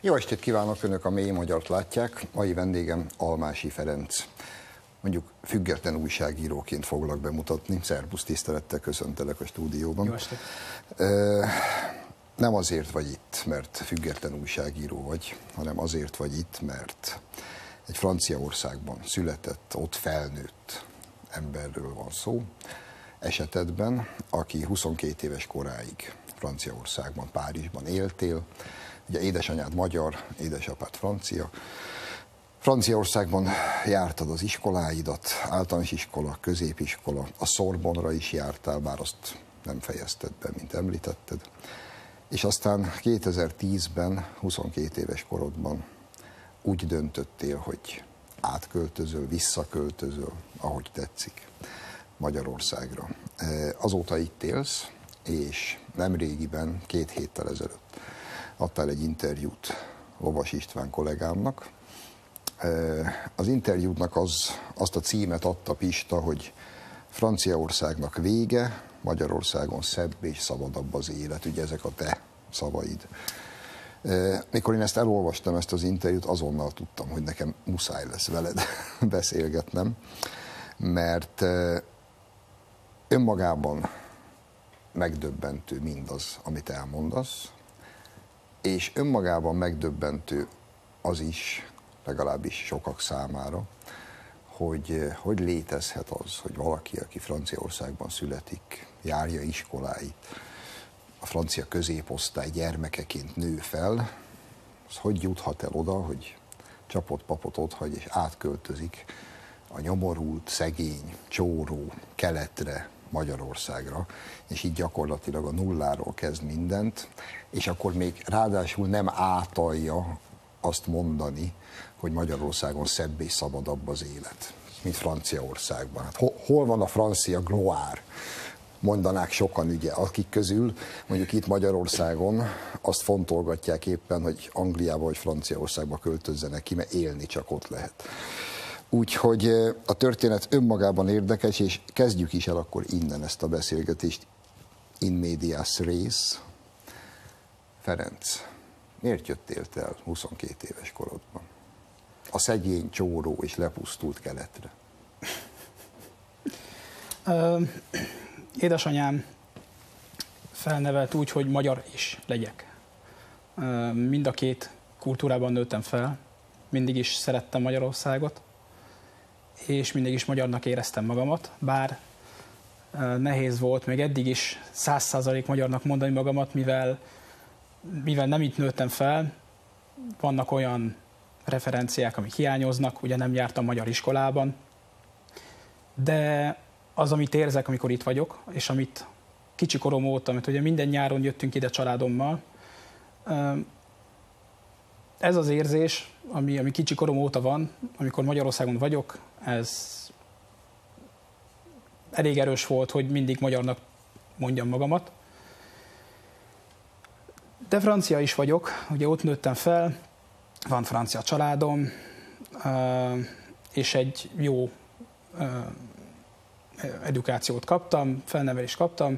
Jó estét kívánok, Önök a Mély Magyart látják. Mai vendégem Almási Ferenc. Mondjuk független újságíróként foglak bemutatni. Szerbusz, tisztelettel köszöntelek a stúdióban. Jó estét. Nem azért vagy itt, mert független újságíró vagy, hanem azért vagy itt, mert egy Franciaországban született, ott felnőtt emberről van szó, esetedben, aki 22 éves koráig Franciaországban, Párizsban éltél. Ugye édesanyád magyar, édesapád francia. Franciaországban jártad az iskoláidat, általános iskola, középiskola, a Sorbonra is jártál, bár azt nem fejezted be, mint említetted. És aztán 2010-ben, 22 éves korodban úgy döntöttél, hogy átköltözöl, visszaköltözöl, ahogy tetszik, Magyarországra. Azóta itt élsz, és nemrégiben, 2 héttel ezelőtt adtál egy interjút Lovas István kollégámnak. Az interjútnak azt a címet adta Pista, hogy Franciaországnak vége, Magyarországon szebb és szabadabb az élet. Ugye ezek a te szavaid. Mikor én ezt elolvastam, ezt az interjút, azonnal tudtam, hogy nekem muszáj lesz veled beszélgetnem, mert önmagában megdöbbentő mindaz, amit elmondasz, és önmagában megdöbbentő az is, legalábbis sokak számára, hogy létezhet az, hogy valaki, aki Franciaországban születik, járja iskoláit, a francia középosztály gyermekeként nő fel, az hogy juthat el oda, hogy csapott papot otthagy és átköltözik a nyomorult, szegény, csóró keletre, Magyarországra, és így gyakorlatilag a nulláról kezd mindent, és akkor még ráadásul nem átalja azt mondani, hogy Magyarországon szebb és szabadabb az élet, mint Franciaországban. Hát hol van a francia gloire? Mondanák sokan, ugye, akik közül mondjuk itt Magyarországon azt fontolgatják éppen, hogy Angliába vagy Franciaországba költözzenek ki, mert élni csak ott lehet. Úgyhogy a történet önmagában érdekes, és kezdjük is el akkor innen ezt a beszélgetést. In medias res. Ferenc, miért jöttél te el 22 éves korodban a szegény, csóró és lepusztult keletre? Édesanyám felnevelt úgy, hogy magyar is legyek. Mind a két kultúrában nőttem fel, mindig is szerettem Magyarországot, és mindig is magyarnak éreztem magamat, bár nehéz volt még eddig is 100% magyarnak mondani magamat, mivel nem itt nőttem fel, vannak olyan referenciák, amik hiányoznak, ugye nem jártam magyar iskolában, de az, amit érzek, amikor itt vagyok, és amit kicsi korom óta, mert ugye minden nyáron jöttünk ide családommal, ez az érzés, ami kicsi korom óta van, amikor Magyarországon vagyok, ez elég erős volt, hogy mindig magyarnak mondjam magamat. De francia is vagyok, ugye ott nőttem fel, van francia családom, és egy jó edukációt kaptam, felnevelést kaptam,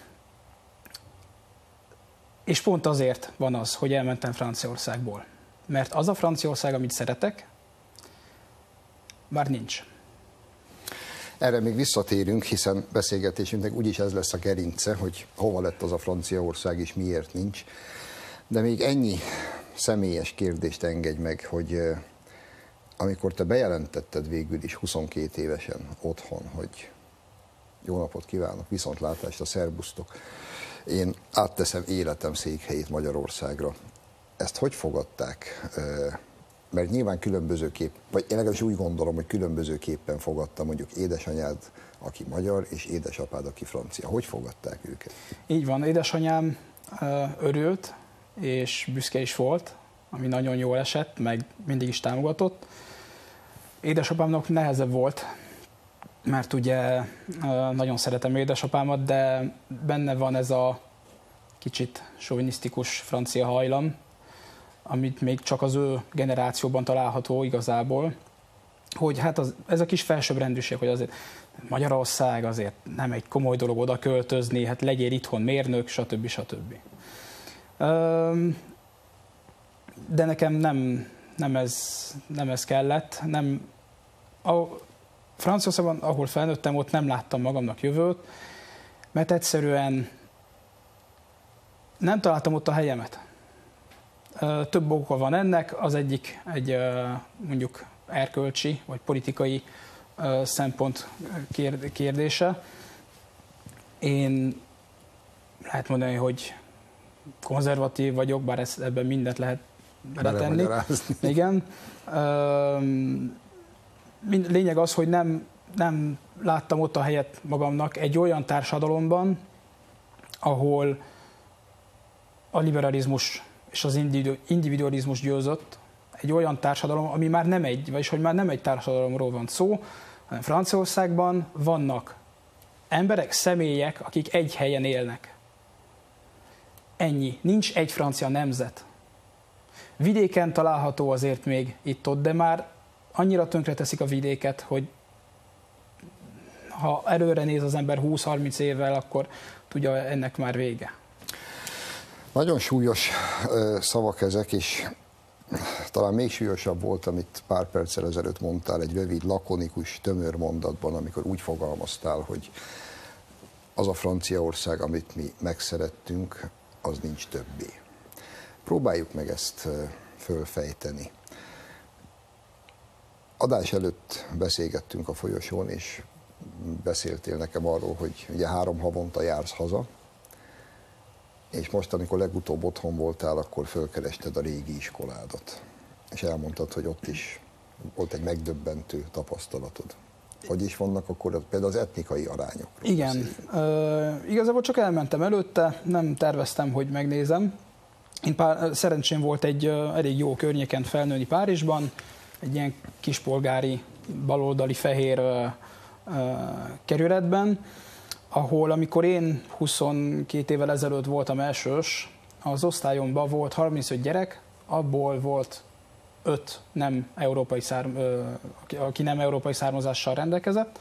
és pont azért van az, hogy elmentem Franciaországból. Mert az a Franciaország, amit szeretek, már nincs. Erre még visszatérünk, hiszen beszélgetésünknek úgyis ez lesz a gerince, hogy hova lett az a Franciaország és miért nincs. De még ennyi személyes kérdést engedj meg, hogy amikor te bejelentetted végül is 22 évesen otthon, hogy jó napot kívánok, viszontlátásra, szerbusztok, én átteszem életem székhelyét Magyarországra. Ezt hogy fogadták? Mert nyilván különbözőképp, vagy én legalábbis úgy gondolom, hogy különbözőképpen fogadta mondjuk édesanyád, aki magyar, és édesapád, aki francia. Hogy fogadták őket? Így van, édesanyám örült, és büszke is volt, ami nagyon jól esett, meg mindig is támogatott. Édesapámnak nehezebb volt, mert ugye nagyon szeretem édesapámat, de benne van ez a kicsit sovinisztikus francia hajlam, amit még csak az ő generációban található igazából, hogy hát ez a kis felsőbbrendűség, hogy azért Magyarország azért nem egy komoly dolog oda költözni, hát legyél itthon mérnök, stb. de nekem nem ez kellett. Franciaországban, ahol felnőttem, ott nem láttam magamnak jövőt, mert egyszerűen nem találtam ott a helyemet. Több oka van ennek, az egyik egy mondjuk erkölcsi vagy politikai szempont kérdése. Én lehet mondani, hogy konzervatív vagyok, bár ebben mindent lehet beletenni. Igen. Lényeg az, hogy nem láttam ott a helyet magamnak egy olyan társadalomban, ahol a liberalizmus és az individualizmus győzött, egy olyan társadalom, ami már nem egy társadalomról van szó, hanem Franciaországban vannak emberek, személyek, akik egy helyen élnek. Ennyi. Nincs egy francia nemzet. Vidéken található azért még itt-ott, de már annyira tönkreteszik a vidéket, hogy ha előre néz az ember 20-30 évvel, akkor tudja, ennek már vége. Nagyon súlyos szavak ezek, és talán még súlyosabb volt, amit pár perccel ezelőtt mondtál, egy rövid, lakonikus, tömör mondatban, amikor úgy fogalmaztál, hogy az a Franciaország, amit mi megszerettünk, az nincs többé. Próbáljuk meg ezt fölfejteni. Adás előtt beszélgettünk a folyosón, és beszéltél nekem arról, hogy ugye 3 havonta jársz haza, és most, amikor legutóbb otthon voltál, akkor fölkerested a régi iskoládat. És elmondtad, hogy ott is volt egy megdöbbentő tapasztalatod. Hogy is vannak akkor például az etnikai arányok? Igen. Igazából csak elmentem előtte, nem terveztem, hogy megnézem. Szerencsém volt egy elég jó környéken felnőni Párizsban, egy ilyen kispolgári, baloldali, fehér kerületben, ahol amikor én 22 évvel ezelőtt voltam elsős, az osztályomban volt 35 gyerek, abból volt 5 aki nem európai származással rendelkezett.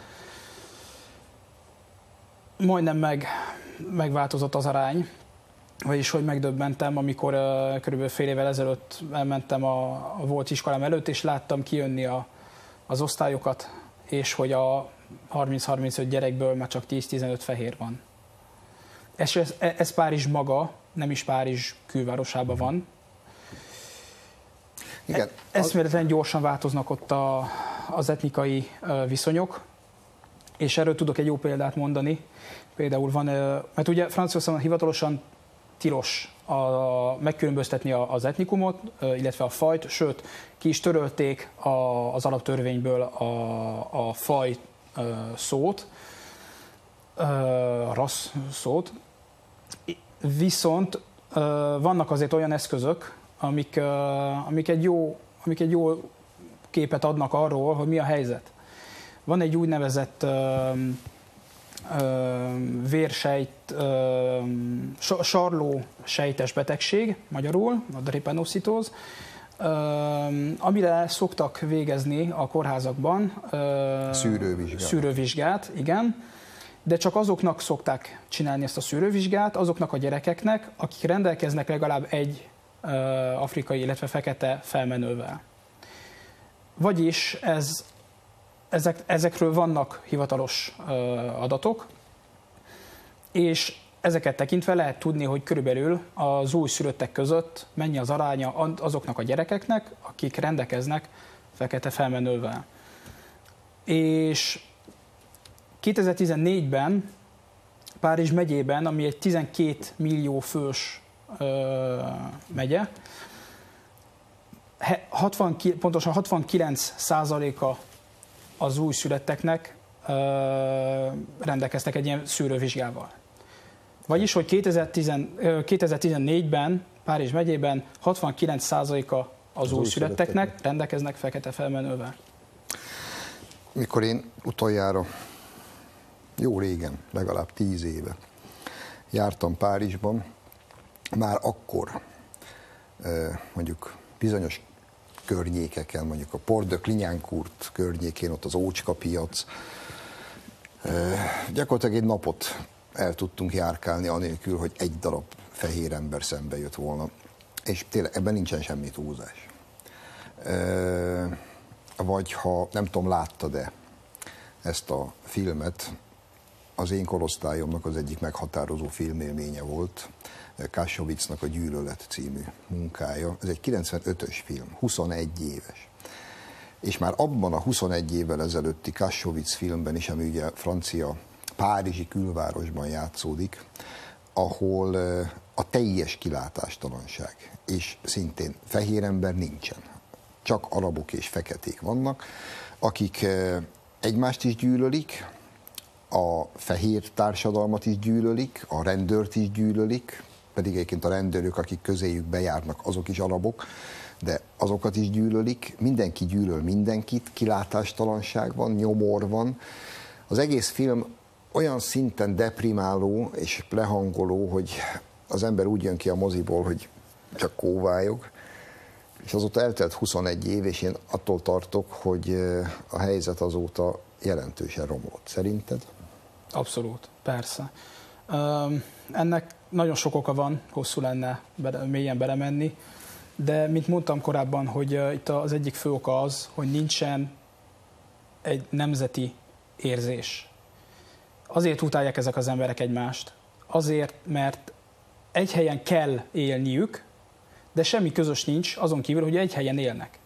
Majdnem megváltozott az arány, vagyis hogy megdöbbentem, amikor körülbelül fél évvel ezelőtt elmentem a volt iskolám előtt, és láttam kijönni az osztályokat, és hogy a 30-35 gyerekből már csak 10-15 fehér van. Ez Párizs maga, nem is Párizs külvárosában van. Igen, eszméletlen gyorsan változnak ott az etnikai viszonyok, és erről tudok egy jó példát mondani. Például van, mert ugye Franciaországban hivatalosan tilos megkülönböztetni az etnikumot, illetve a fajt, sőt, ki is törölték az alaptörvényből a faj szót, a rassz szót. Viszont vannak azért olyan eszközök, amik egy jó képet adnak arról, hogy mi a helyzet. Van egy úgynevezett vérsejt, sarlósejtes betegség, magyarul, a drépanocytóz, amire szoktak végezni a kórházakban szűrővizsgát, igen, de csak azoknak szokták csinálni ezt a szűrővizsgát, azoknak a gyerekeknek, akik rendelkeznek legalább egy afrikai, illetve fekete felmenővel. Vagyis ezekről vannak hivatalos adatok, és ezeket tekintve lehet tudni, hogy körülbelül az újszülöttek között mennyi az aránya azoknak a gyerekeknek, akik rendelkeznek fekete felmenővel. És 2014-ben Párizs megyében, ami egy 12 millió fős megye, pontosan 69%-a az újszülötteknek rendelkeztek egy ilyen szűrővizsgával. Vagyis, hogy 2014-ben Párizs megyében 69%-a az újszülötteknek rendelkeznek fekete felmenővel. Mikor én utoljára, jó régen, legalább 10 éve jártam Párizsban, már akkor mondjuk bizonyos környékeken, mondjuk a Port de Clignancourt környékén, ott az Ócska piac, gyakorlatilag egy napot el tudtunk járkálni anélkül, hogy egy darab fehér ember szembe jött volna. és tényleg ebben nincsen semmi túlzás. Vagy ha nem tudom, láttad-e ezt a filmet, az én korosztályomnak az egyik meghatározó filmélménye volt Kassovicnak a Gyűlölet című munkája. Ez egy 95-ös film, 21 éves. És már abban a 21 évvel ezelőtti Kassovitz filmben is, ami ugye francia párizsi külvárosban játszódik, ahol a teljes kilátástalanság, és szintén fehér ember nincsen. Csak arabok és feketék vannak, akik egymást is gyűlölik, a fehér társadalmat is gyűlölik, a rendőrt is gyűlölik, pedig egyébként a rendőrök, akik közéjük bejárnak, azok is arabok, de azokat is gyűlölik, mindenki gyűlöl mindenkit, kilátástalanság van, nyomor van. Az egész film olyan szinten deprimáló és lehangoló, hogy az ember úgy jön ki a moziból, hogy csak kóvályog, és azóta eltelt 21 év, és én attól tartok, hogy a helyzet azóta jelentősen romlott. Szerinted? Abszolút, persze. Ennek nagyon sok oka van, hosszú lenne mélyen belemenni, de mint mondtam korábban, hogy itt az egyik fő oka az, hogy nincsen egy nemzeti érzés. Azért utálják ezek az emberek egymást, azért, mert egy helyen kell élniük, de semmi közös nincs azon kívül, hogy egy helyen élnek.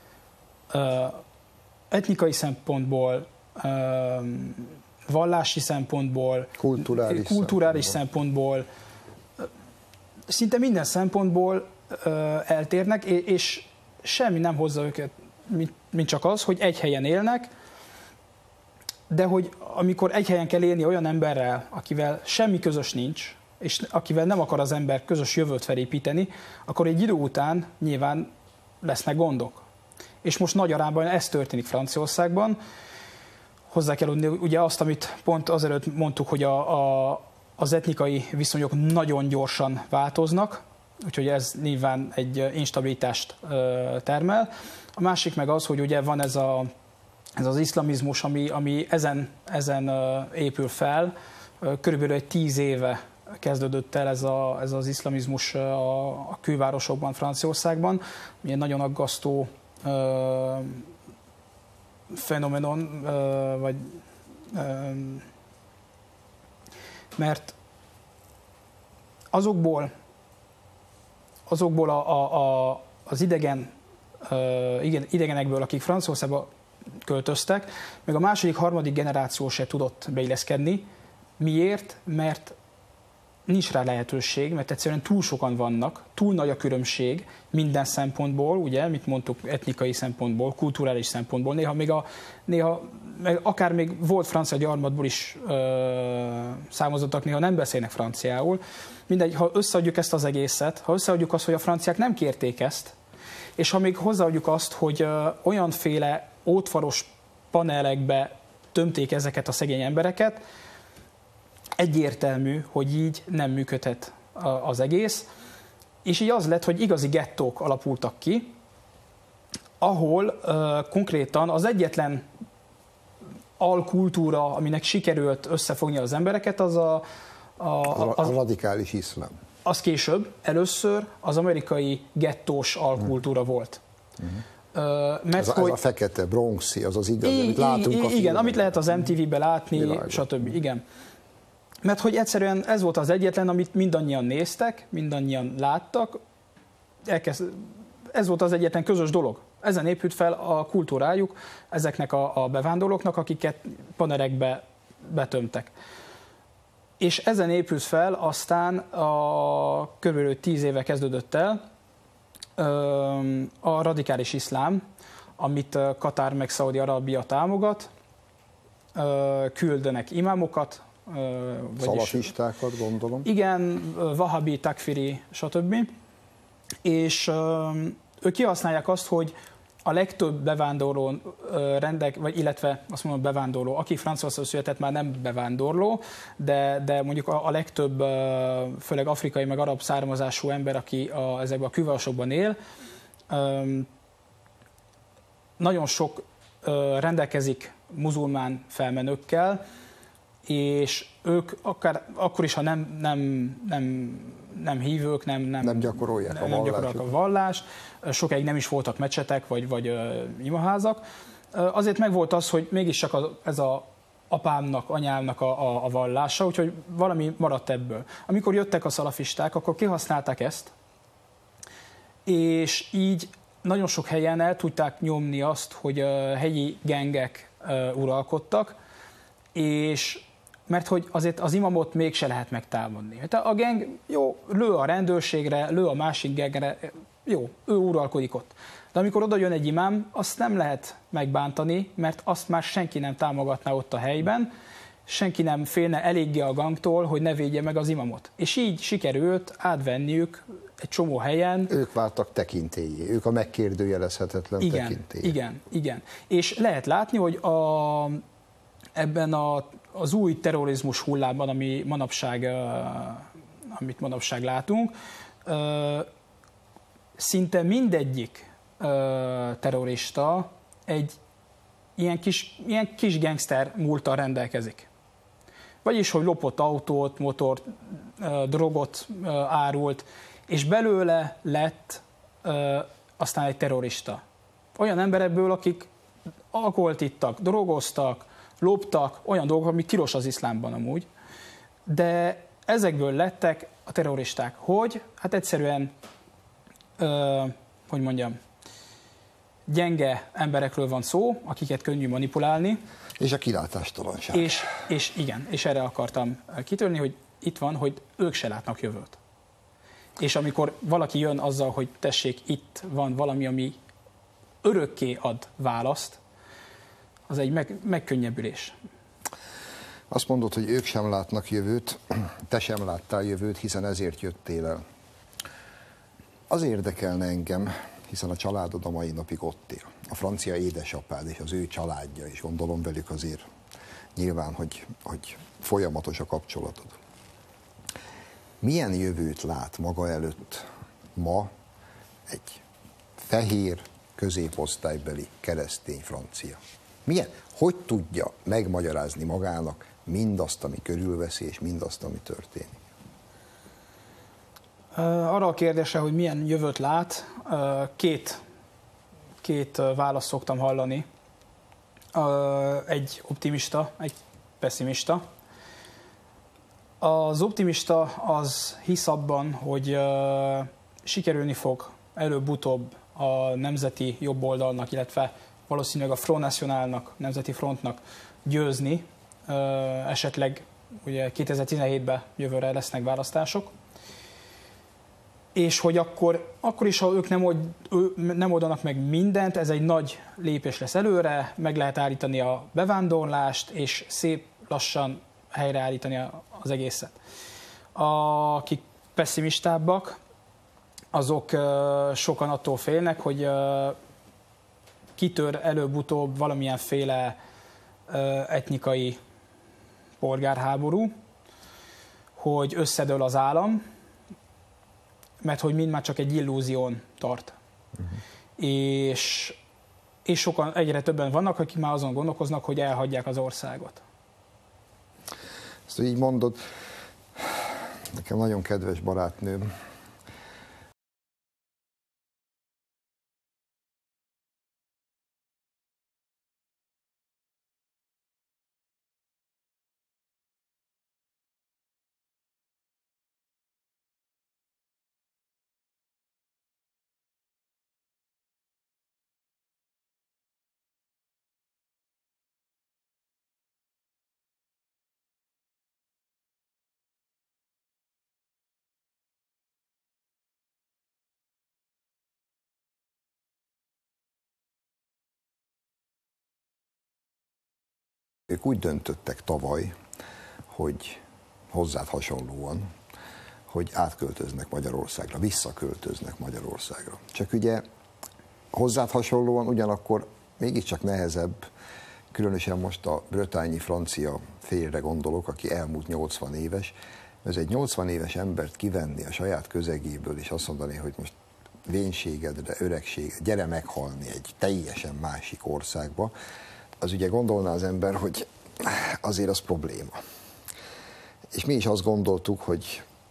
Etnikai szempontból, vallási szempontból, kulturális szempontból, szinte minden szempontból eltérnek, és semmi nem hozza őket, mint csak az, hogy egy helyen élnek, de hogy amikor egy helyen kell élni olyan emberrel, akivel semmi közös nincs, és akivel nem akar az ember közös jövőt felépíteni, akkor egy idő után nyilván lesznek gondok. És most nagy arányban ez történik Franciaországban. Hozzá kell adni ugye azt, amit pont azelőtt mondtuk, hogy az etnikai viszonyok nagyon gyorsan változnak, úgyhogy ez nyilván egy instabilitást termel. A másik meg az, hogy ugye van ez az iszlamizmus, ami ezen épül fel. Körülbelül egy 10 éve kezdődött el ez az iszlamizmus a külvárosokban, Franciaországban. Ilyen nagyon aggasztó fenomenon, mert azokból az idegenekből, akik Franciaországba költöztek, meg a második, harmadik generáció se tudott beilleszkedni. Miért? Mert nincs rá lehetőség, mert egyszerűen túl sokan vannak, túl nagy a különbség minden szempontból, ugye, mit mondtuk, etnikai szempontból, kulturális szempontból, néha akár még volt francia gyarmatból is származottak, néha nem beszélnek franciául. Mindegy, ha összeadjuk ezt az egészet, ha összeadjuk azt, hogy a franciák nem kérték ezt, és ha még hozzáadjuk azt, hogy olyanféle ótvaros panelekbe tömték ezeket a szegény embereket, egyértelmű, hogy így nem működhet az egész, és így az lett, hogy igazi gettók alapultak ki, ahol konkrétan az egyetlen alkultúra, aminek sikerült összefogni az embereket, az a radikális iszlám. Az később, először az amerikai gettós alkultúra volt. Mert ez a fekete, bronxi, az igazi, amit látunk a igen, amit lehet az MTV-be látni, stb. Igen. Mert hogy egyszerűen ez volt az egyetlen, amit mindannyian néztek, mindannyian láttak, ez volt az egyetlen közös dolog. Ezen épült fel a kultúrájuk ezeknek a bevándorlóknak, akiket panerekbe betömtek. És ezen épült fel, aztán kb. 10 éve kezdődött el a radikális iszlám, amit Katár meg Szaúd-Arábia támogat, küldenek imámokat, szalafistákat, gondolom. Igen, vahabi, takfiri, stb. És ők kihasználják azt, hogy a legtöbb bevándorló illetve azt mondom bevándorló, aki Franciaországban született, már nem bevándorló, de mondjuk a legtöbb, főleg afrikai meg arab származású ember, aki ezekben a külvárosokban él, nagyon sok rendelkezik muzulmán felmenőkkel, és ők akkor is, ha nem hívők, nem gyakorolják a vallást, sokáig nem is voltak mecsetek vagy imaházak. Azért megvolt az, hogy mégis csak ez a apámnak, anyámnak a vallása, úgyhogy valami maradt ebből. Amikor jöttek a szalafisták, akkor kihasználták ezt, és így nagyon sok helyen el tudták nyomni azt, hogy helyi gengek uralkodtak, és mert hogy azért az imamot mégse lehet megtámadni. A geng jó, lő a rendőrségre, lő a másik gengre, jó, ő uralkodik ott. De amikor oda jön egy imám, azt nem lehet megbántani, mert azt már senki nem támogatná ott a helyben, senki nem félne eléggé a gangtól, hogy ne védje meg az imamot. És így sikerült átvenniük egy csomó helyen. Ők váltak tekintélyé, ők a megkérdőjelezhetetlen tekintély. Igen. És lehet látni, hogy ebben az új terrorizmus hullámban, amit manapság látunk, szinte mindegyik terrorista egy ilyen kis gangster múlttal rendelkezik. Vagyis, hogy lopott autót, motort, drogot árult, és belőle lett aztán egy terrorista. Olyan emberekből, akik alkoholt ittak, drogoztak, loptak, olyan dolgok, ami tilos az iszlámban amúgy, de ezekből lettek a terroristák. Hogy? Hát egyszerűen, hogy mondjam, gyenge emberekről van szó, akiket könnyű manipulálni. És a kilátástalanság. És igen, és erre akartam kitörni, hogy itt van, hogy ők se látnak jövőt. És amikor valaki jön azzal, hogy tessék, itt van valami, ami örökké ad választ, az egy megkönnyebbülés. Azt mondod, hogy ők sem látnak jövőt, te sem láttál jövőt, hiszen ezért jöttél el. Az érdekelne engem, hiszen a családod a mai napig ott él. A francia édesapád és az ő családja, és gondolom velük azért nyilván, hogy folyamatos a kapcsolatod. Milyen jövőt lát maga előtt ma egy fehér, középosztálybeli keresztény francia? Hogy tudja megmagyarázni magának mindazt, ami körülveszi, és mindazt, ami történik? Arra a kérdésre, hogy milyen jövőt lát, két választ szoktam hallani. Egy optimista, egy pessimista. Az optimista az hisz abban, hogy sikerülni fog előbb-utóbb a nemzeti jobboldalnak, illetve valószínűleg a Front Nationalnak, Nemzeti Frontnak győzni. Esetleg ugye 2017-ben jövőre lesznek választások. És hogy akkor is, ha ők nem oldanak meg mindent, ez egy nagy lépés lesz előre, meg lehet állítani a bevándorlást, és szép lassan helyreállítani az egészet. Akik pessimistábbak, azok sokan attól félnek, hogy kitör előbb-utóbb valamilyenféle etnikai polgárháború, hogy összedől az állam, mert hogy mind már csak egy illúzión tart. És sokan, egyre többen vannak, akik már azon gondolkoznak, hogy elhagyják az országot. Ezt így mondod, nekem nagyon kedves barátnőm, ők úgy döntöttek tavaly, hogy hozzád hasonlóan, hogy átköltöznek Magyarországra, visszaköltöznek Magyarországra. Csak ugye hozzád hasonlóan ugyanakkor mégiscsak nehezebb, különösen most a brötányi francia félre gondolok, aki elmúlt 80 éves, ez egy 80 éves embert kivenni a saját közegéből, és azt mondani, hogy most vénségedre, öregségedre, gyere meghalni egy teljesen másik országba, az ugye gondolná az ember, hogy azért az probléma. És mi is azt gondoltuk, hogy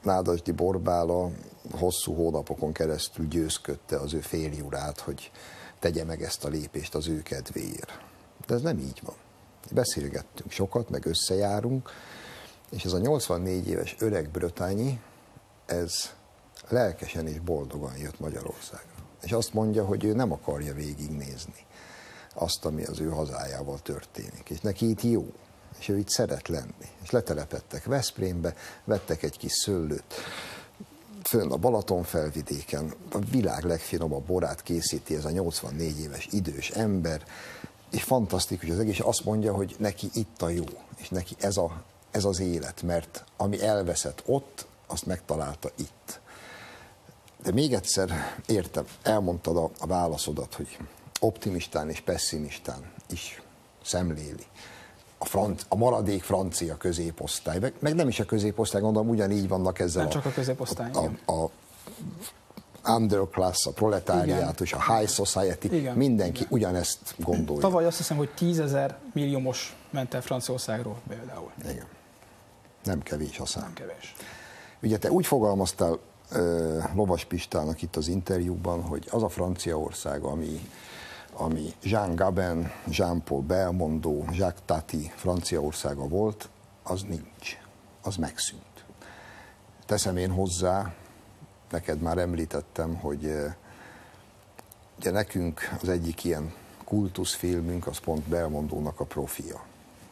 Nádasdy Borbála hosszú hónapokon keresztül győzködte az ő férjurát, hogy tegye meg ezt a lépést az ő kedvéért. De ez nem így van. Beszélgettünk sokat, meg összejárunk, és ez a 84 éves öreg brötányi, ez lelkesen és boldogan jött Magyarországra. És azt mondja, hogy ő nem akarja végignézni azt, ami az ő hazájával történik. És neki itt jó, és ő itt szeret lenni. És letelepedtek Veszprémbe, vettek egy kis szőlőt, fönn a Balaton felvidéken, a világ legfinomabb borát készíti ez a 84 éves idős ember, és fantasztikus az egész, azt mondja, hogy neki itt a jó, és neki ez az élet, mert ami elveszett ott, azt megtalálta itt. De még egyszer értem, elmondtad a válaszodat, hogy optimistán és pessimistán is szemléli a maradék francia középosztály, meg nem is a középosztály, gondolom ugyanígy vannak ezzel. Nem csak a középosztály. A underclass, a proletáriátus, a high society, igen, mindenki igen. Ugyanezt gondolja. Tavaly azt hiszem, hogy 10 000 milliómos ment el Franciaországról például. Igen. Nem kevés a szám. Nem kevés. Ugye te úgy fogalmaztál Lovas Pistának itt az interjúban, hogy az a Franciaország, ami Jean Gabin, Jean-Paul Belmondo, Jacques Tati Franciaországa volt, az nincs. Az megszűnt. Teszem én hozzá, neked már említettem, hogy ugye nekünk az egyik ilyen kultuszfilmünk, az pont Belmondónak a Profia.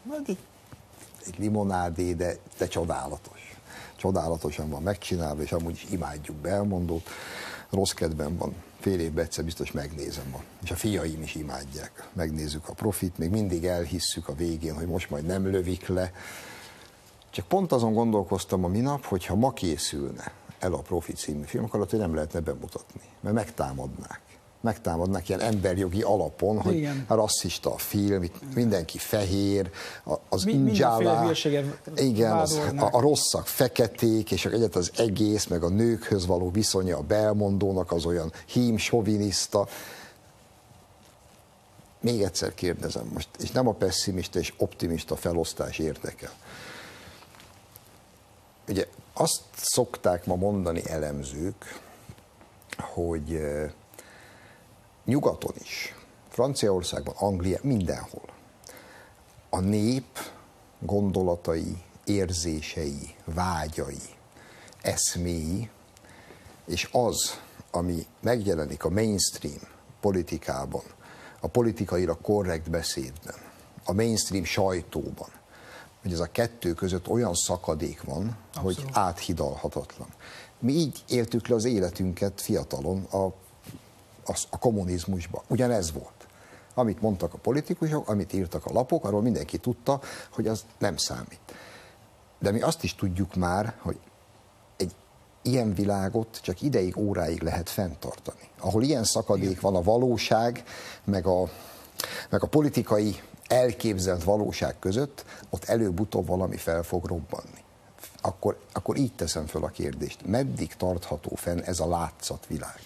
Egy limonádé, de csodálatos. Csodálatosan van megcsinálva, és amúgy is imádjuk Belmondót. Rossz kedvem van, fél évben egyszer biztos megnézem. És a fiaim is imádják. Megnézzük a Profit, még mindig elhisszük a végén, hogy most majd nem lövik le. Csak pont azon gondolkoztam a minap, hogy ha ma készülne el a Profit című film, akkor hogy nem lehetne bemutatni, mert megtámadnák. Megtámadnak ilyen emberjogi alapon, hogy a rasszista a film, itt mindenki fehér, az injálá, igen, a rosszak feketék, és egyet az egész, meg a nőkhöz való viszonya a Belmondónak az olyan hím-soviniszta. Még egyszer kérdezem most, és nem a pessimista és optimista felosztás érdekel. Ugye azt szokták ma mondani elemzők, hogy nyugaton is, Franciaországban, Anglia, mindenhol a nép gondolatai, érzései, vágyai, eszméi, és az, ami megjelenik a mainstream politikában, a politikailag korrekt beszédben, a mainstream sajtóban, hogy ez a kettő között olyan szakadék van, abszolút, hogy áthidalhatatlan. Mi így éltük le az életünket fiatalon a kommunizmusban. Ugyanez volt. Amit mondtak a politikusok, amit írtak a lapok, arról mindenki tudta, hogy az nem számít. De mi azt is tudjuk már, hogy egy ilyen világot csak ideig, óráig lehet fenntartani. Ahol ilyen szakadék van a valóság, meg a politikai elképzelt valóság között, ott előbb-utóbb valami fel fog robbanni. Akkor így teszem föl a kérdést. Meddig tartható fenn ez a látszatvilág?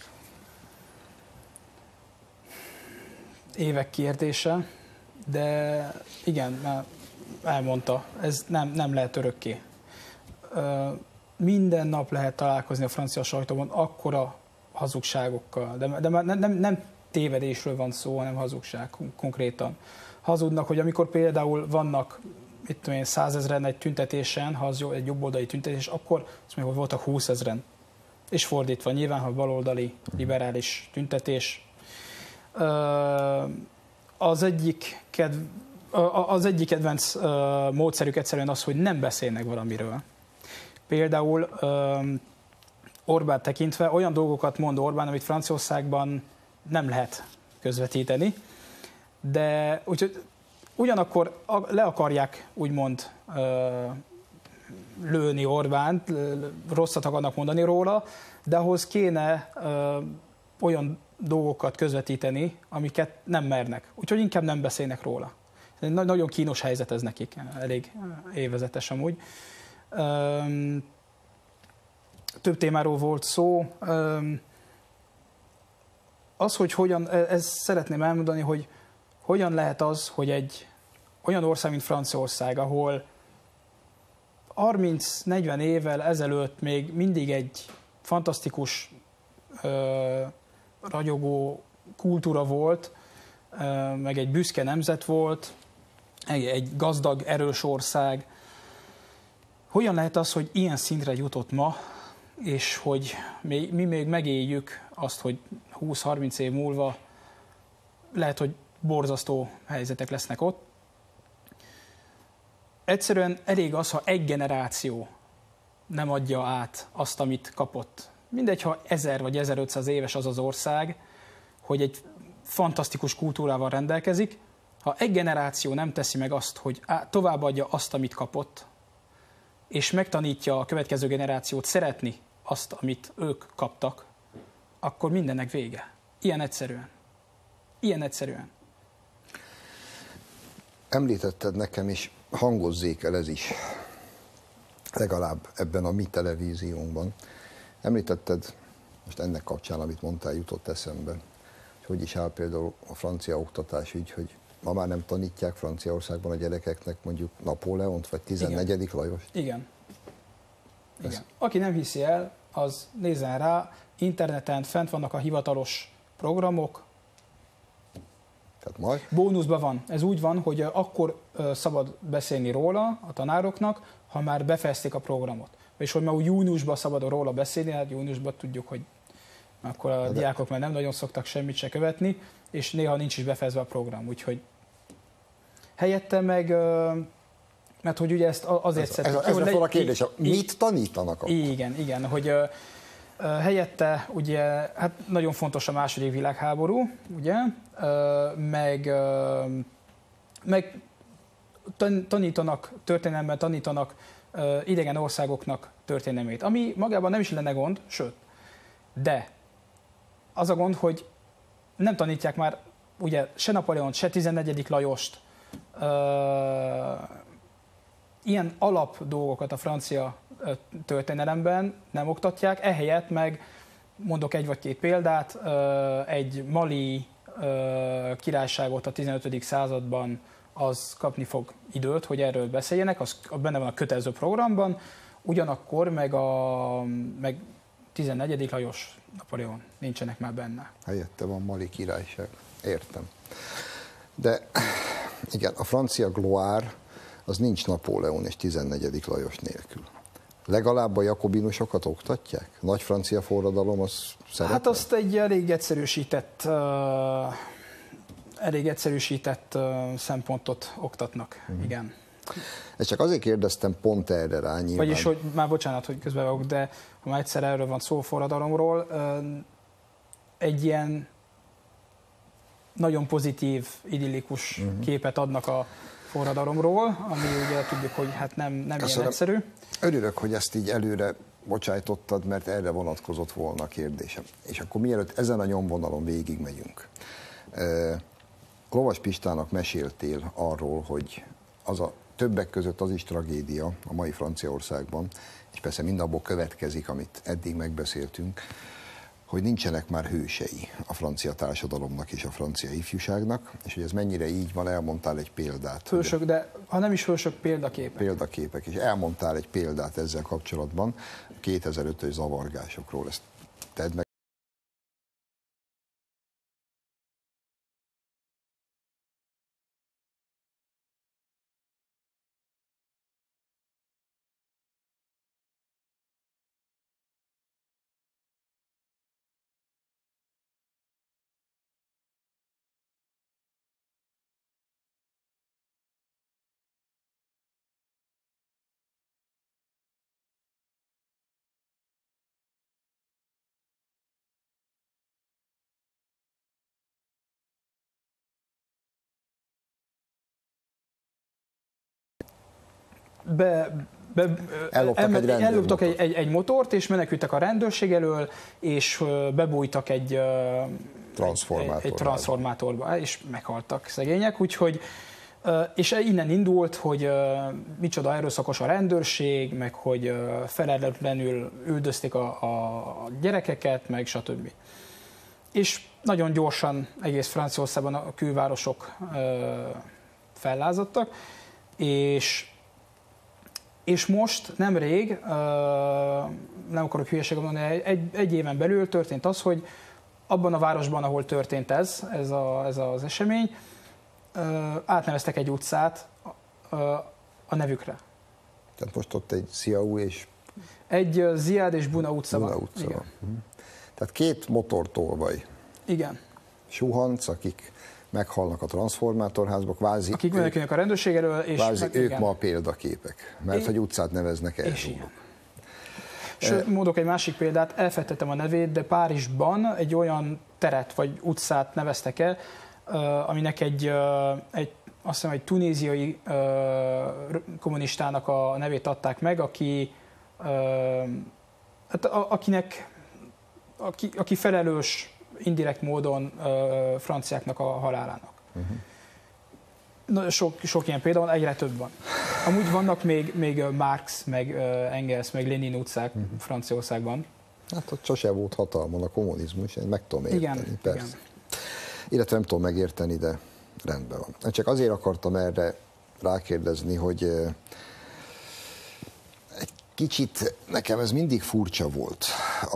Évek kérdése, de igen, elmondta, ez nem lehet örökké. Minden nap lehet találkozni a francia sajtóban akkora hazugságokkal, de nem tévedésről van szó, hanem hazugság konkrétan. Hazudnak, hogy amikor például vannak 100 000 egy tüntetésen, ha az egy jobboldali tüntetés, akkor azt mondja, hogy voltak 20 000. És fordítva, nyilván, ha baloldali, liberális tüntetés. Az egyik kedvenc módszerük egyszerűen az, hogy nem beszélnek valamiről. Például Orbán tekintve olyan dolgokat mond Orbán, amit Franciaországban nem lehet közvetíteni, de úgyhogy ugyanakkor le akarják úgymond lőni Orbánt, rosszat akarnak mondani róla, de ahhoz kéne olyan dolgokat közvetíteni, amiket nem mernek. Úgyhogy inkább nem beszélnek róla. Nagyon kínos helyzet ez nekik, elég évezetes amúgy. Több témáról volt szó. Az, hogy hogyan, ezt szeretném elmondani, hogy hogyan lehet az, hogy egy olyan ország, mint Franciaország, ahol 30-40 évvel ezelőtt még mindig egy fantasztikus, ragyogó kultúra volt, meg egy büszke nemzet volt, egy gazdag, erős ország. Hogyan lehet az, hogy ilyen szintre jutott ma, és hogy mi még megéljük azt, hogy 20-30 év múlva lehet, hogy borzasztó helyzetek lesznek ott. Egyszerűen elég az, ha egy generáció nem adja át azt, amit kapott. Mindegy, ha 1000 vagy 1500 éves az az ország, hogy egy fantasztikus kultúrával rendelkezik, ha egy generáció nem teszi meg azt, hogy továbbadja azt, amit kapott, és megtanítja a következő generációt szeretni azt, amit ők kaptak, akkor mindennek vége. Ilyen egyszerűen. Ilyen egyszerűen. Említetted nekem is, hangozzék el ez is, legalább ebben a mi televíziónkban. Említetted, most ennek kapcsán, amit mondtál, jutott eszembe, hogy is áll például a francia oktatás ügy, hogy ma már nem tanítják Franciaországban a gyerekeknek mondjuk Napóleont, vagy 14. Igen. Lajost? Igen. Igen. Aki nem hiszi el, az nézzen rá, interneten fent vannak a hivatalos programok. Tehát majd? Bónuszban van. Ez úgy van, hogy akkor szabad beszélni róla a tanároknak, ha már befejezték a programot. És hogy már úgy júniusban szabad róla beszélni, hát júniusban tudjuk, hogy akkor a diákok már nem nagyon szoktak semmit se követni, és néha nincs is befejezve a program. Úgyhogy helyette meg, mert hogy ugye ezt azért szedtük. Ez a kérdés, mit tanítanak akkor? Igen, hogy helyette ugye, hát nagyon fontos a II. Világháború, ugye, meg tanítanak, történelemben tanítanak idegen országoknak történelmét, ami magában nem is lenne gond, sőt, de az a gond, hogy nem tanítják már ugye se Napóleont, se 14. Lajost, ilyen alap dolgokat a francia történelemben nem oktatják, ehelyett meg mondok egy vagy két példát, egy mali királyságot a 15. században az kapni fog időt, hogy erről beszéljenek, az benne van a kötelező programban, ugyanakkor meg 14. Lajos, Napóleon nincsenek már benne. Helyette van Mali királyság. Értem. De igen, a francia gloire az nincs Napóleon és 14. Lajos nélkül. Legalább a jakobinusokat oktatják? Nagy francia forradalom az szerepel? Hát azt egy elég egyszerűsített szempontot oktatnak, igen. Ezt csak azért kérdeztem pont erre rá nyilván. Vagyis, hogy már bocsánat, hogy közbevágok, de ha már egyszer erről van szó, forradalomról, egy ilyen nagyon pozitív, idillikus képet adnak a forradalomról, ami ugye tudjuk, hogy hát nem ilyen egyszerű. Örülök, hogy ezt így előre bocsájtottad, mert erre vonatkozott volna a kérdésem. És akkor mielőtt ezen a nyomvonalon végigmegyünk, Lovas Pistának meséltél arról, hogy az a többek között az is tragédia a mai Franciaországban, és persze mindabból következik, amit eddig megbeszéltünk, hogy nincsenek már hősei a francia társadalomnak és a francia ifjúságnak, és hogy ez mennyire így van, elmondtál egy példát. Hősök, de ha nem is hősök, példaképek. Példaképek, és elmondtál egy példát ezzel kapcsolatban, 2005-ös zavargásokról, ezt tedd meg. Elloptak egy motort, és menekültek a rendőrség elől, és bebújtak egy transformátorba, és meghaltak szegények, úgyhogy és innen indult, hogy micsoda erőszakos a rendőrség, meg hogy felelőtlenül üldözték a gyerekeket, meg stb. És nagyon gyorsan egész Franciaországban a külvárosok fellázadtak, és És most nemrég, nem akarok hülyeséget mondani, egy éven belül történt az, hogy abban a városban, ahol történt ez az esemény, átneveztek egy utcát a nevükre. Tehát most ott egy Ziaou és... Egy Ziad és Buna utca van. Utca van. Tehát két motortolvaj. Igen. Suhanc, akik meghalnak a transformátorházba, kvázi... Akik menekülnek a rendőrség elől, és... Kvázi ők ma a példaképek, mert hogy utcát neveznek el. És ilyen. Sőt, mondok egy másik példát, elfejtettem a nevét, de Párizsban egy olyan teret vagy utcát neveztek el, aminek azt hiszem egy tunéziai kommunistának a nevét adták meg, aki felelős indirekt módon franciáknak a halálának. Sok ilyen példa van, egyre több van. Amúgy vannak még Marx, meg Engels, meg Lenin utcák Franciaországban. Hát ott sose volt hatalmon a kommunizmus, én meg tudom érteni, igen, persze. Igen. Illetve nem tudom megérteni, de rendben van. Csak azért akartam erre rákérdezni, hogy egy kicsit nekem ez mindig furcsa volt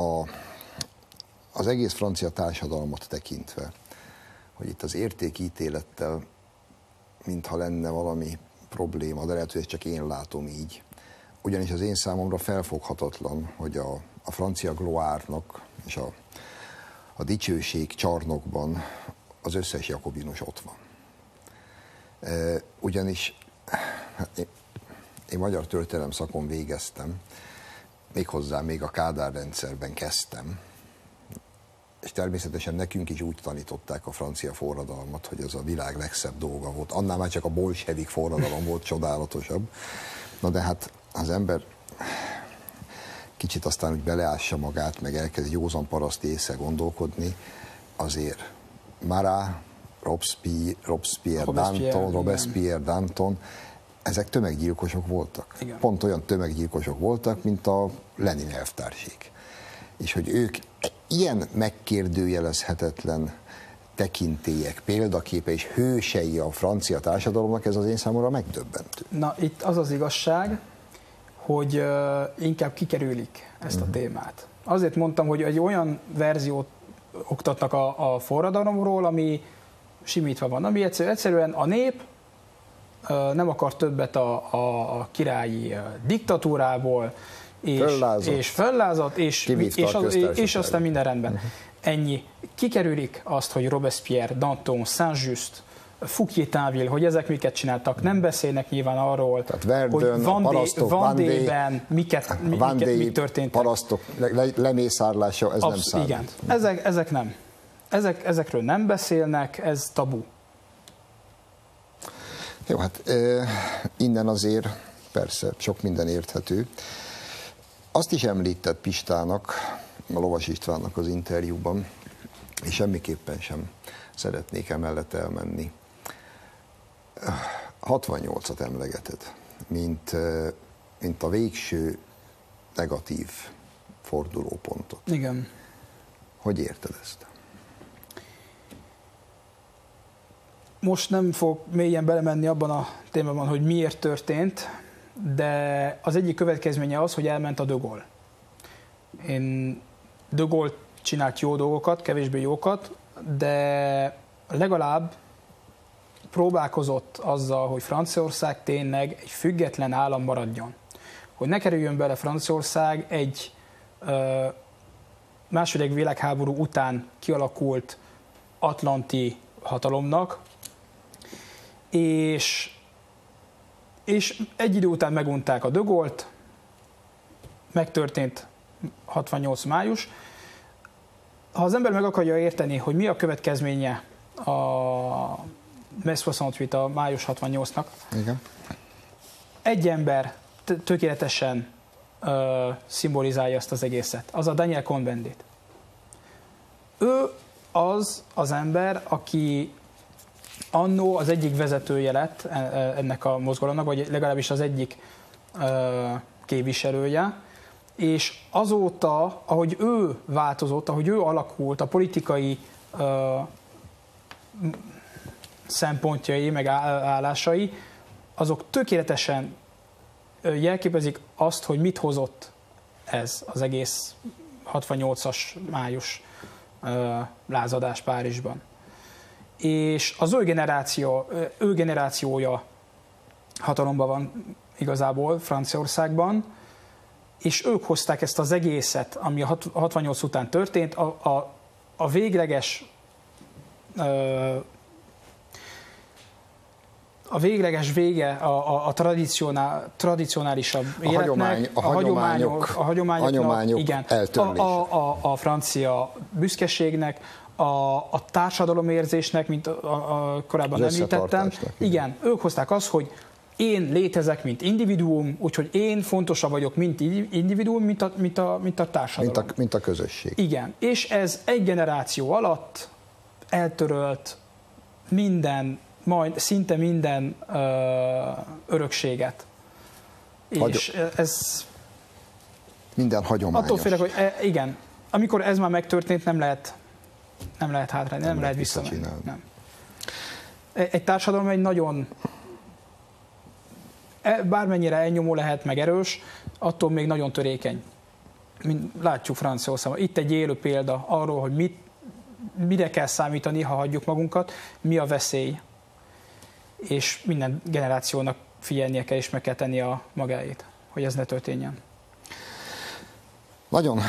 az egész francia társadalmat tekintve, hogy itt az értékítélettel mintha lenne valami probléma, de lehet, hogy ezt csak én látom így. Ugyanis az én számomra felfoghatatlan, hogy a francia gloárnak és a dicsőség csarnokban az összes jakobinus ott van. Ugyanis én magyar történelem szakon végeztem, méghozzá még a Kádár rendszerben kezdtem, és természetesen nekünk is úgy tanították a francia forradalmat, hogy ez a világ legszebb dolga volt. Annál már csak a bolsevik forradalom volt csodálatosabb. Na de hát az ember kicsit aztán úgy beleássa magát, meg elkezd józan paraszti észre gondolkodni, azért Marat, Robespierre, Danton, ezek tömeggyilkosok voltak. Igen. Pont olyan tömeggyilkosok voltak, mint a Lenin elvtársék. És hogy ők ilyen megkérdőjelezhetetlen tekintélyek, példaképe és hősei a francia társadalomnak, ez az én számomra megdöbbentő. Na, itt az az igazság, hogy inkább kikerülik ezt a témát. Azért mondtam, hogy egy olyan verziót oktatnak a forradalomról, ami simítva van, ami egyszerűen a nép nem akar többet a királyi diktatúrából, és föllázadt, és aztán minden rendben. Ennyi. Kikerülik azt, hogy Robespierre, Danton, Saint-Just, Fouquier-Tinville, hogy ezek miket csináltak, nem beszélnek nyilván arról, Verdun, hogy Vendée-ben mi történt. Parasztok lemészárlása, ez nem számít. Igen, ezek nem. Ezekről nem beszélnek, ez tabu. Jó, hát innen azért persze sok minden érthető. Azt is említett Pistának, a Lovas Istvánnak az interjúban, és semmiképpen sem szeretnék emellett elmenni. 68-at emlegeted, mint a végső negatív fordulópontot. Igen. Hogy érted ezt? Most nem fog mélyen belemenni abban a témában, hogy miért történt, de az egyik következménye az, hogy elment a de Gaulle. De Gaulle csinált jó dolgokat, kevésbé jókat, de legalább próbálkozott azzal, hogy Franciaország tényleg egy független állam maradjon. Hogy ne kerüljön bele Franciaország egy második világháború után kialakult atlanti hatalomnak, és egy idő után megunták a de Gaulle-t, megtörtént 68 május. Ha az ember meg akarja érteni, hogy mi a következménye a mai 68, a május 68-nak, igen, egy ember tökéletesen szimbolizálja ezt az egészet, az a Daniel Cohn-Bendit. Ő az ember, aki annó az egyik vezetője lett ennek a mozgalomnak, vagy legalábbis az egyik képviselője, és azóta, ahogy ő változott, ahogy ő alakult, a politikai szempontjai, meg állásai, azok tökéletesen jelképezik azt, hogy mit hozott ez az egész 68-as május lázadás Párizsban. És az ő generációja hatalomban van igazából Franciaországban, és ők hozták ezt az egészet, ami a 68 után történt, a végleges vége a tradicionálisabb életnek, a hagyományok igen, a francia büszkeségnek, a társadalomérzésnek, mint korábban említettem. Igen, ők hozták azt, hogy én létezek, mint individuum, úgyhogy én fontosabb vagyok, mint individuum, mint a társadalom. Mint a közösség. Igen, és ez egy generáció alatt eltörölt szinte minden örökséget. És ez... Minden hagyományos. Attól félek, hogy igen, amikor ez már megtörtént, nem lehet hátrálni, nem lehet visszamenni. Nem. Egy társadalom egy nagyon... Bármennyire elnyomó lehet, meg erős, attól még nagyon törékeny. Látjuk Franciaországban. Itt egy élő példa arról, hogy mire kell számítani, ha hagyjuk magunkat, mi a veszély. És minden generációnak figyelnie kell, és meg kell tenni a magáét, hogy ez ne történjen. Nagyon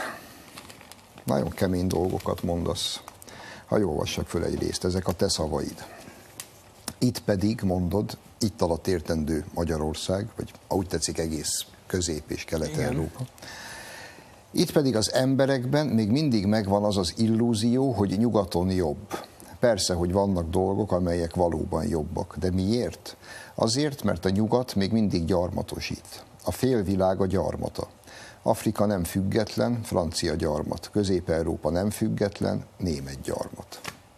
kemény dolgokat mondasz. Hadd olvassak föl egy részt, ezek a te szavaid. Itt pedig, mondod, itt alatt értendő Magyarország, vagy ahogy tetszik egész Közép- és Kelet-Európa. Itt pedig az emberekben még mindig megvan az az illúzió, hogy nyugaton jobb. Persze, hogy vannak dolgok, amelyek valóban jobbak. De miért? Azért, mert a nyugat még mindig gyarmatosít. A félvilág a gyarmata. Afrika nem független, francia gyarmat. Közép-Európa nem független, német gyarmat.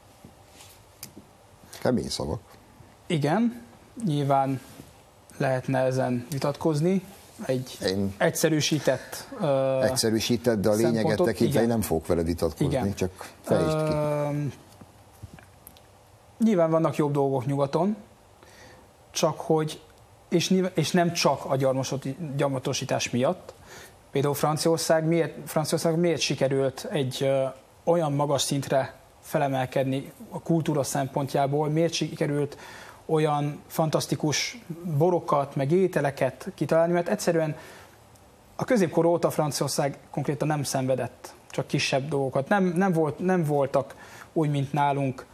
Kemény szavak. Igen, nyilván lehetne ezen vitatkozni. Egyszerűsített, de a lényeget tekintve én nem fogok vele vitatkozni, csak fejtsd ki. Nyilván vannak jobb dolgok nyugaton, és nem csak a gyarmatosítás miatt. Például Franciaország miért sikerült egy olyan magas szintre felemelkedni a kultúra szempontjából, miért sikerült olyan fantasztikus borokat, meg ételeket kitalálni, mert egyszerűen a középkor óta Franciaország konkrétan nem szenvedett csak kisebb dolgokat. Nem voltak úgy, mint nálunk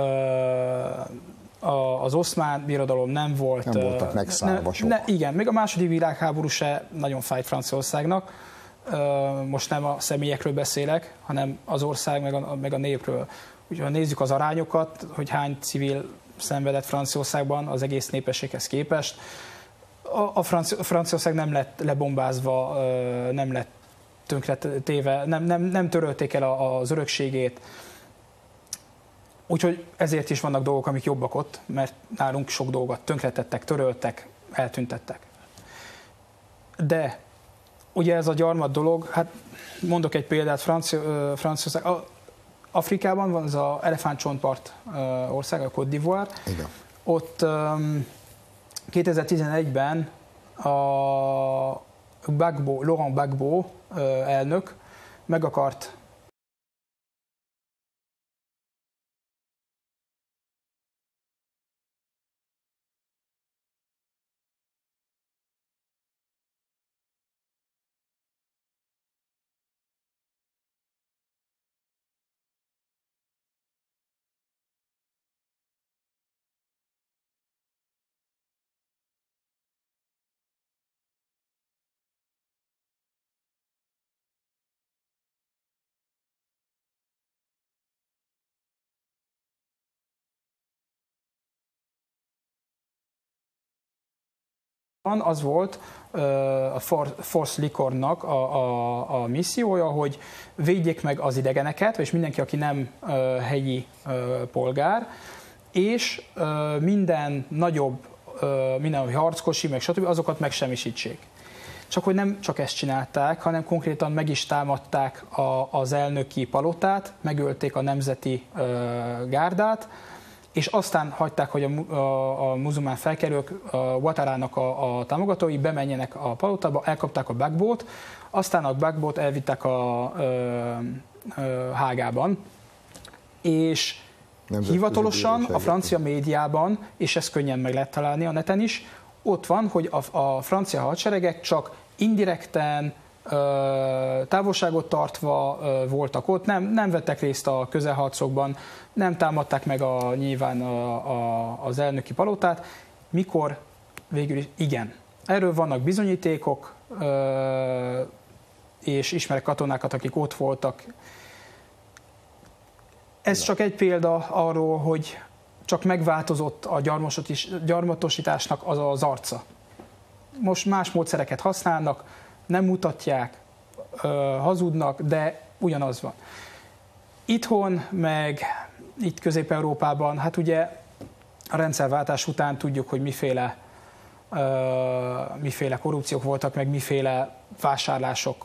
az oszmán birodalom, nem voltak megszállva soha. Igen, még a második világháború se nagyon fájt Franciaországnak. Most nem a személyekről beszélek, hanem az ország meg a népről. Úgyhogy ha nézzük az arányokat, hogy hány civil szenvedett Franciaországban az egész népességhez képest, a Franciaország nem lett lebombázva, nem lett tönkretéve, nem törölték el az örökségét. Úgyhogy ezért is vannak dolgok, amik jobbak ott, mert nálunk sok dolgot tönkretettek, töröltek, eltüntettek. De ugye ez a gyarmat dolog, hát mondok egy példát, Franciaország, Afrikában van az az elefántcsontpart ország, a Côte d'Ivoire. Igen. Ott 2011-ben Laurent Gbagbo elnök meg akart az volt a Force Licornak a missziója, hogy védjék meg az idegeneket, és mindenki, aki nem helyi polgár, és minden nagyobb, minden harckocsi, meg stb. Azokat megsemmisítsék. Csak hogy nem csak ezt csinálták, hanem konkrétan meg is támadták az elnöki palotát, megölték a nemzeti gárdát, és aztán hagyták, hogy a muzulmán felkelők Ouattarának a támogatói bemenjenek a palotába, elkapták a Gbagboot, aztán a Gbagboot elvitták a Hágában, és hivatalosan a francia médiában, és ezt könnyen meg lehet találni a neten is, ott van, hogy a francia hadseregek csak indirekten, távolságot tartva voltak ott, nem vettek részt a közelharcokban, nem támadták meg nyilván az elnöki palotát, mikor végül is igen. Erről vannak bizonyítékok, és ismerek katonákat, akik ott voltak. Ez csak egy példa arról, hogy csak megváltozott a gyarmatosításnak az arca. Most más módszereket használnak, nem mutatják, hazudnak, de ugyanaz van. Itthon, meg itt Közép-Európában, hát ugye a rendszerváltás után tudjuk, hogy miféle korrupciók voltak, meg miféle vásárlások.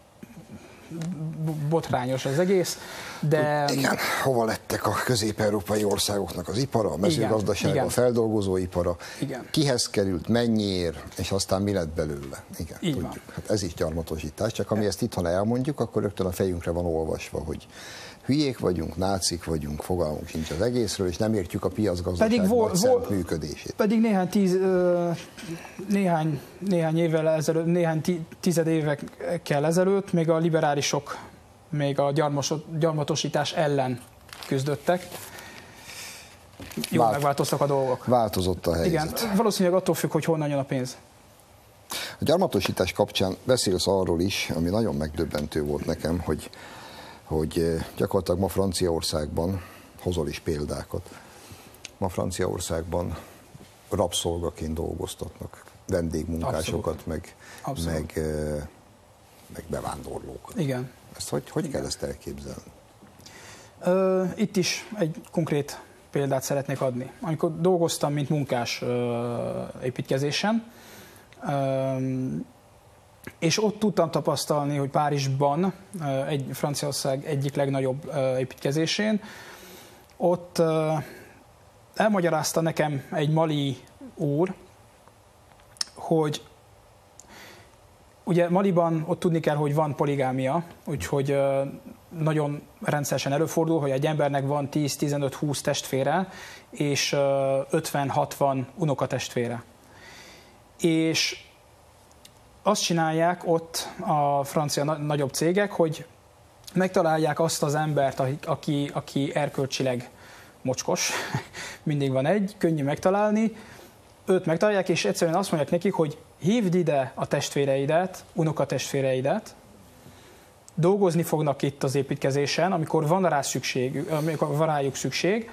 Botrányos az egész, de... Igen, hova lettek a közép-európai országoknak az ipara, a mezőgazdaság, a feldolgozóipara, igen. Kihez került, mennyiért, és aztán mi lett belőle. Igen, így tudjuk. van. Hát ez is gyarmatosítás, csak ami ezt itthon elmondjuk, akkor rögtön a fejünkre van olvasva, hogy hülyék vagyunk, nácik vagyunk, fogalmunk sincs az egészről, és nem értjük a piacgazdaság szent működését. Pedig néhány évvel ezelőtt, néhány tized évekkel ezelőtt még a liberálisok még a gyarmatosítás ellen küzdöttek. Jól megváltoztak a dolgok. Változott a helyzet. Igen, valószínűleg attól függ, hogy honnan jön a pénz. A gyarmatosítás kapcsán beszélsz arról is, ami nagyon megdöbbentő volt nekem, hogy gyakorlatilag ma Franciaországban, hozol is példákat, ma Franciaországban rabszolgaként dolgoztatnak vendégmunkásokat, meg bevándorlókat. Igen. Ezt hogy kell ezt elképzelni? Itt is egy konkrét példát szeretnék adni. Amikor dolgoztam, mint munkás építkezésen, és ott tudtam tapasztalni, hogy Párizsban, Franciaország egyik legnagyobb építkezésén, ott elmagyarázta nekem egy mali úr, hogy ugye Maliban ott tudni kell, hogy van poligámia, úgyhogy nagyon rendszeresen előfordul, hogy egy embernek van 10-15-20 testvére, és 50-60 unokatestvére. És azt csinálják ott a francia nagyobb cégek, hogy megtalálják azt az embert, aki erkölcsileg mocskos, mindig van egy, könnyű megtalálni, őt megtalálják, és egyszerűen azt mondják nekik, hogy hívd ide a testvéreidet, unokatestvéreidet, dolgozni fognak itt az építkezésen, amikor van rájuk szükség,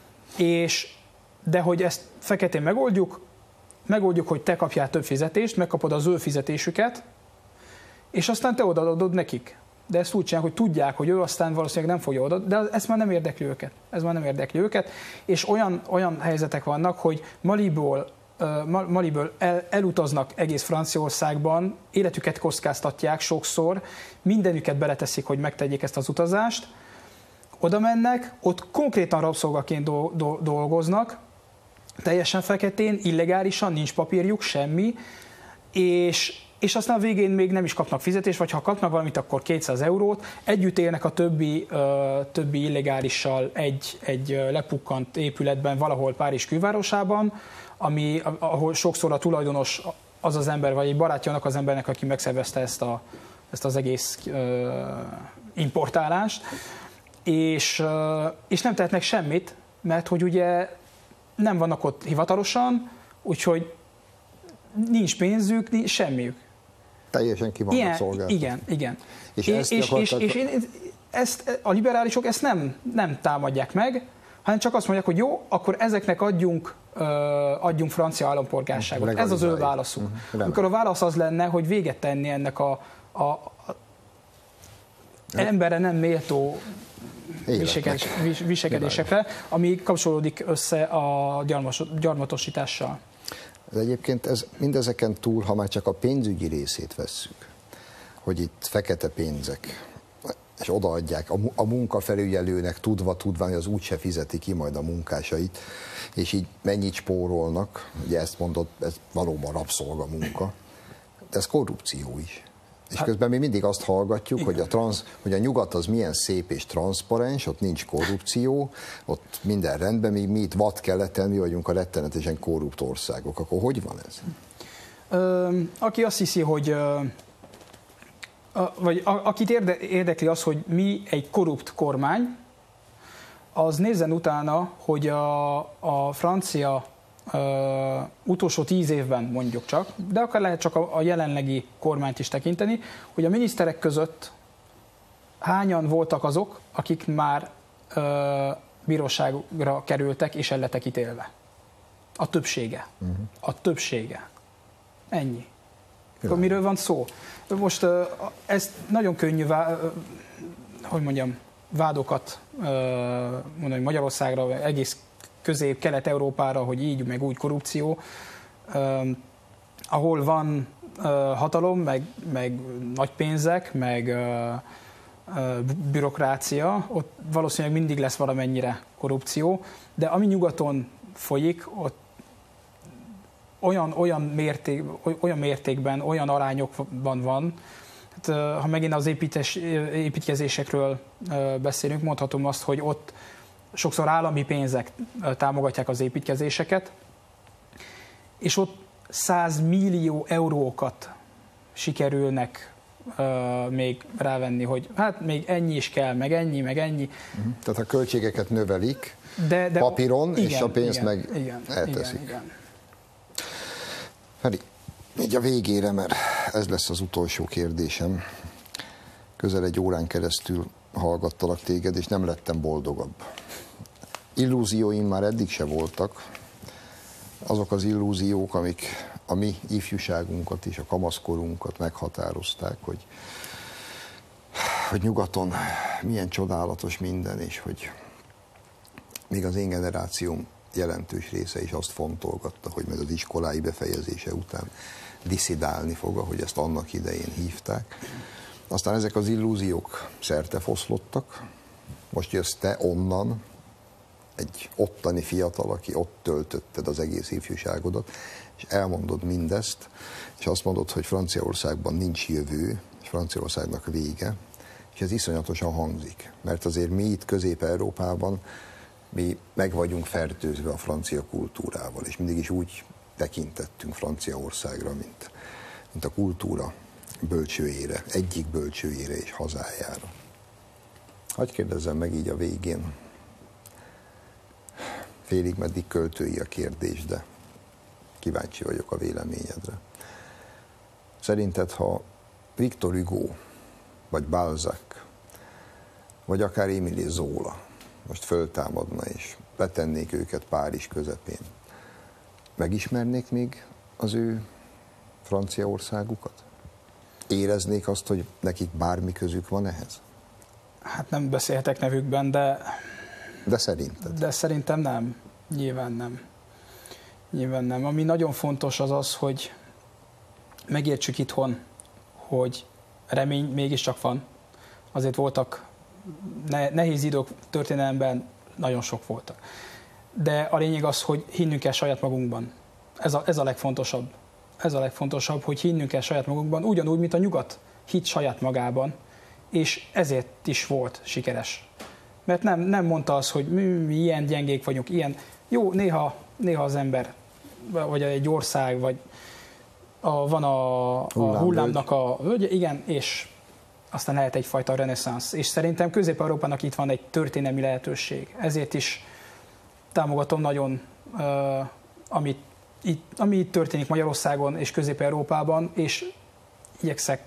de hogy ezt feketén megoldjuk, hogy te kapjál több fizetést, megkapod az ő fizetésüket, és aztán te odaadod nekik. De ezt úgy csinálják, hogy tudják, hogy ő aztán valószínűleg nem fogja oda, de ez már nem érdekli őket. És olyan helyzetek vannak, hogy Maliből elutaznak egész Franciaországban, életüket kockáztatják sokszor, mindenüket beleteszik, hogy megtegyék ezt az utazást, oda mennek, ott konkrétan rabszolgaként dolgoznak, teljesen feketén, illegálisan, nincs papírjuk, semmi, és aztán a végén még nem is kapnak fizetést, vagy ha kapnak valamit, akkor 200 eurót, együtt élnek a többi illegálissal egy lepukkant épületben valahol Párizs külvárosában, ahol sokszor a tulajdonos az ember, vagy egy barátja annak az embernek, aki megszervezte ezt az egész importálást, és nem tehetnek semmit, mert hogy ugye nem vannak ott hivatalosan, úgyhogy nincs pénzük, nincs semmiük. Teljesen ki vannak szolgáltatva. Igen. És ezt a liberálisok ezt nem támadják meg, hanem csak azt mondják, hogy jó, akkor ezeknek adjunk francia állampolgárságot. Ez az ő válaszuk. Amikor a válasz az lenne, hogy véget tenni ennek a emberre nem méltó viselkedésekre, ami kapcsolódik össze a gyarmatosítással. De egyébként mindezeken túl, ha már csak a pénzügyi részét vesszük, hogy itt fekete pénzek, és odaadják a munkafelügyelőnek, tudva, hogy az úgyse fizeti ki majd a munkásait, és így mennyit spórolnak, ugye ezt mondod, ez valóban rabszolgamunka, de ez korrupció is. És közben mi mindig azt hallgatjuk, hogy a nyugat az milyen szép és transzparens, ott nincs korrupció, ott minden rendben, mi itt vadkeleten, mi vagyunk a rettenetesen korrupt országok. Akkor hogy van ez? Aki azt hiszi, hogy vagy akit érdekli az, hogy mi egy korrupt kormány, az nézzen utána, hogy a francia utolsó 10 évben mondjuk csak, de akár lehet csak a jelenlegi kormányt is tekinteni, hogy a miniszterek között hányan voltak azok, akik már bíróságra kerültek és el lettek ítélve. A többsége. A többsége. Ennyi. Akkor miről van szó? Most ez nagyon könnyű, hogy mondjam, vádokat mondani Magyarországra, egész Közép-Kelet-Európára, hogy így, meg úgy korrupció, ahol van hatalom, meg nagy pénzek, meg bürokrácia, ott valószínűleg mindig lesz valamennyire korrupció, de ami nyugaton folyik, ott olyan mértékben, olyan arányokban van, hát, ha megint az építkezésekről beszélünk, mondhatom azt, hogy ott sokszor állami pénzek támogatják az építkezéseket, és ott 100 millió eurókat sikerülnek még rávenni, hogy hát még ennyi is kell, meg ennyi, meg ennyi. Tehát a költségeket növelik papíron, igen, és a pénzt meg elteszik. Igen. Feri, így a végére, mert ez lesz az utolsó kérdésem. Közel egy órán keresztül hallgattalak téged, és nem lettem boldogabb. Illúzióim már eddig se voltak. Azok az illúziók, amik a mi ifjúságunkat és a kamaszkorunkat meghatározták, hogy nyugaton milyen csodálatos minden, és hogy még az én generációm jelentős része is azt fontolgatta, hogy majd az iskolái befejezése után diszidálni fog, ahogy ezt annak idején hívták. Aztán ezek az illúziók szertefoszlottak. Most jössz te onnan, egy ottani fiatal, aki ott töltötted az egész ifjúságodat, és elmondod mindezt, és azt mondod, hogy Franciaországban nincs jövő, és Franciaországnak vége, és ez iszonyatosan hangzik. Mert azért mi itt Közép-Európában mi meg vagyunk fertőzve a francia kultúrával, és mindig is úgy tekintettünk Franciaországra, mint a kultúra bölcsőjére, egyik bölcsőjére és hazájára. Hadd kérdezzem meg így a végén, félig meddig költői a kérdés, de kíváncsi vagyok a véleményedre. Szerinted, ha Victor Hugo, vagy Balzac, vagy akár Émile Zola most föltámadna és letennék őket Párizs közepén, megismernék még az ő Franciaországukat? Éreznék azt, hogy nekik bármi közük van ehhez? Hát nem beszélhetek nevükben, de szerinted? De szerintem nem. Nyilván nem. Nyilván nem. Ami nagyon fontos az az, hogy megértsük itthon, hogy remény mégiscsak van. Azért voltak nehéz idők történelemben, nagyon sok voltak. De a lényeg az, hogy hinnünk kell saját magunkban. Ez a legfontosabb. Ez a legfontosabb, hogy hinnünk kell saját magunkban, ugyanúgy, mint a nyugat hitt saját magában, és ezért is volt sikeres. Mert nem mondta az, hogy mi ilyen gyengék vagyunk, ilyen. Jó, néha az ember, vagy egy ország, vagy van a hullámnak a völgye, igen, és aztán lehet egyfajta reneszánsz. És szerintem Közép-Európának itt van egy történelmi lehetőség. Ezért is támogatom nagyon, ami itt történik Magyarországon és Közép-Európában, és igyekszek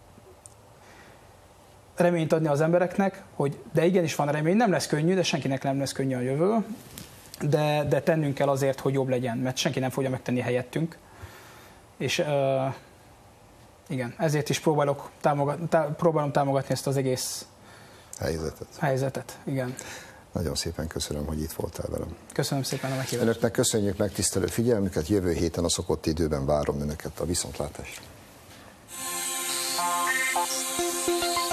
reményt adni az embereknek, hogy de igenis van remény, nem lesz könnyű, de senkinek nem lesz könnyű a jövő, de tennünk kell azért, hogy jobb legyen, mert senki nem fogja megtenni helyettünk. És igen, ezért is próbálom támogatni ezt az egész helyzetet. Igen. Nagyon szépen köszönöm, hogy itt voltál velem. Köszönöm szépen a meghívást. Önöknek köszönjük megtisztelő figyelmüket, jövő héten a szokott időben várom önöket a viszontlátásra.